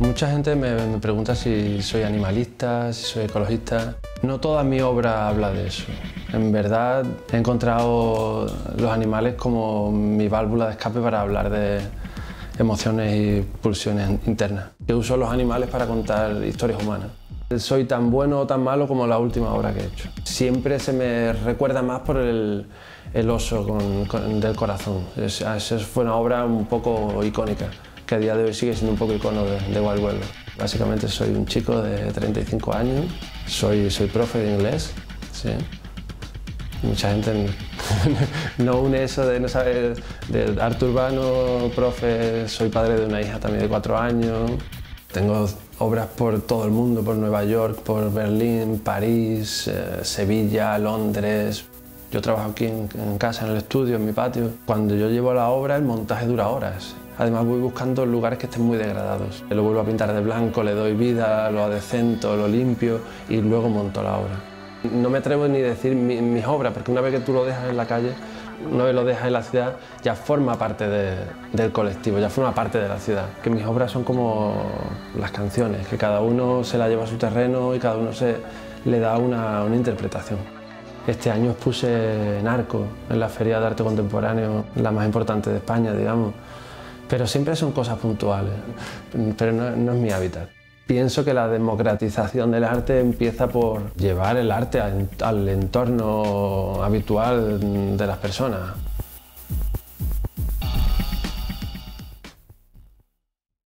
Mucha gente me pregunta si soy animalista, si soy ecologista. No toda mi obra habla de eso. En verdad he encontrado los animales como mi válvula de escape para hablar de emociones y pulsiones internas. Yo uso los animales para contar historias humanas. Soy tan bueno o tan malo como la última obra que he hecho. Siempre se me recuerda más por el oso del corazón. Esa fue una obra un poco icónica, que a día de hoy sigue siendo un poco icono de Wild World. Básicamente soy un chico de 35 años, soy profe de inglés, ¿sí? Mucha gente no une eso de no saber de arte urbano, profe, soy padre de una hija también de 4 años. Tengo obras por todo el mundo, por Nueva York, por Berlín, París, Sevilla, Londres. Yo trabajo aquí en casa, en el estudio, en mi patio. Cuando yo llevo la obra, el montaje dura horas. Además voy buscando lugares que estén muy degradados. Lo vuelvo a pintar de blanco, le doy vida, lo adecento, lo limpio y luego monto la obra. No me atrevo ni a decir mis obras, porque una vez que tú lo dejas en la calle, una vez lo dejas en la ciudad, ya forma parte del colectivo, ya forma parte de la ciudad. Que mis obras son como las canciones, que cada uno se la lleva a su terreno y cada uno le da una interpretación. Este año expuse Narco en la Feria de Arte Contemporáneo, la más importante de España, digamos. Pero siempre son cosas puntuales, pero no es mi hábitat. Pienso que la democratización del arte empieza por llevar el arte al entorno habitual de las personas.